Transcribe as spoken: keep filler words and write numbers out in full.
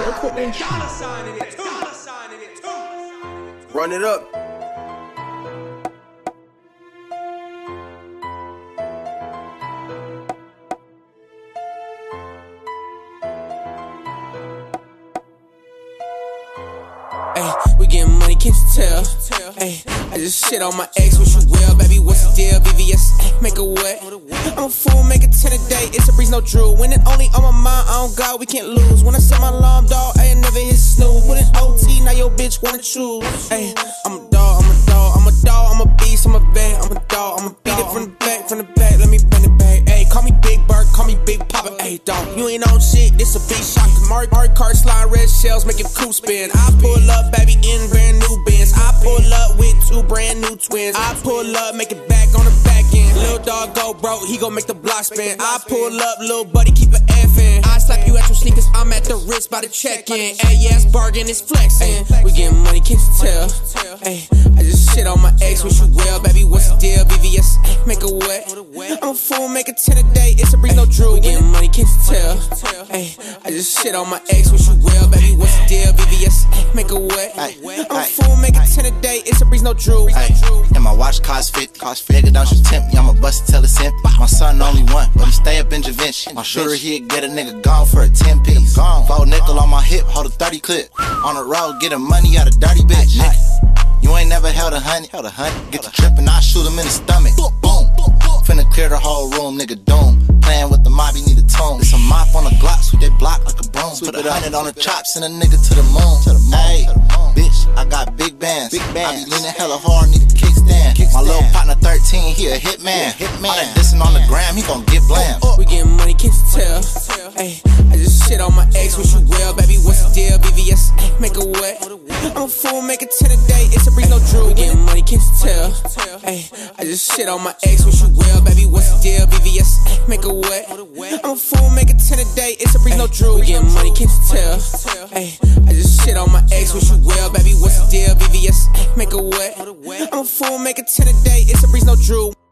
equipment. Run it up. Ay, we getting money, can't you tell? Ay, I just shit on my ex, wish you well, baby, what's the deal? V V S, ay, make a what? I'm a fool, make a ten a day, it's a breeze, no Drew. When it only on my mind, I don't God, we can't lose. When I set my alarm, dog, I ain't never hit snooze. Put in O T, now your bitch wanna choose. Ay, I'm a dog, I'm a dog, I'm a dog, I'm a beast, I'm a vet, I'm a dog, I'ma beat it from the back, from the back, let me bend it back. Ay, call me Big Bird, call me Big Papa. Ay, dog, you ain't on shit, this a big shock. Mario Kart slide, red shells, make it cool spin. I pull up, baby, in brand new Benz. I pull up with two brand new twins. I pull up, make it back on the back end. Lil' dog go broke, he gon' make the block spin. I pull up, lil' buddy, keep an F in. I slap you at your sneakers, I'm at the wrist by the check-in. Ay, yes, bargain is flexing. We getting money, can't you tell? Ay, I just shit on my ex, wish you well, baby, what's the deal? V V S, ay, make a what? I'm a fool, make a ten a day, it's a breeze, no Drew. We getting money, can't you tell? Ay, I just shit on my ex, wish you well, baby, what's the deal? V V S, ay, make a what? I'm a fool, make a ten a day, it's a breeze, no Drew. Ay, and my watch cost fifty, cost fifty. Nigga, don't you tempt me, I'ma bust it till it's empty. My son only one, but he stay up in Javinci. My shooter, he'd get a nigga gone for a ten piece. Four nickel on my hip, hold a thirty clip. On the road, getting money out of dirty bitch, nigga. You ain't never held a honey, held a honey. Get the trip and I shoot him in the stomach. Boom, finna clear the whole room, nigga, doom. Playing with the mob, he need a tone. It's a mop on the Glock, sweep they block like a broom. Put a hundred on the chops and a nigga to the moon. Hey, bitch, I got big bands. Big bands. I be leaning hella hard, need a kickstand. My little partner thirteen, he a hitman. All that dissing on the gram, he gon' get blam. We getting money, can't you tell? Ay, I just shit on my ex, wish you well, baby, what's the deal? V V S, ay, make a what? I'm a fool, make a ten a day, it's a breeze, no Drew. We getting money, can't you tell? Ay, I just shit on my ex, wish you well, baby, what's the deal? V V S, ay, make a what? I'm a fool, make a ten a day, it's a breeze, no Drew. We getting money, can't you tell? Ay, I just shit on my ex, wish you well, baby, what's the deal? V V S, ay, make a what? I'm a fool, make a ten a day, it's a breeze, no Drew.